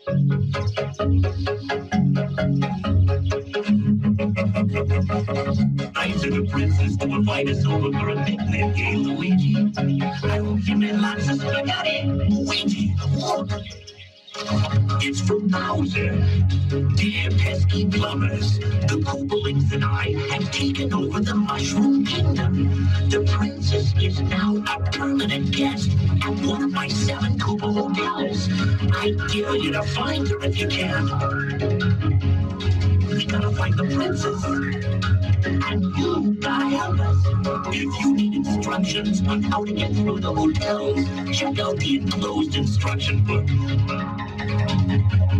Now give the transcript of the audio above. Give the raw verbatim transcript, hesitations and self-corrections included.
Eyes of the princess to invite us over for a picnic, eh, Luigi? I hope you made lots of spaghetti. Luigi, look! It's from Bowser. Dear pesky plumbers, the Koopalings and I have taken over the Mushroom Kingdom. The princess is now a permanent guest at one of my seven Koopa hotels. I dare you to find her if you can. We gotta find the princess. And you gotta help us. If you need instructions on how to get through the hotels, check out the enclosed instruction book.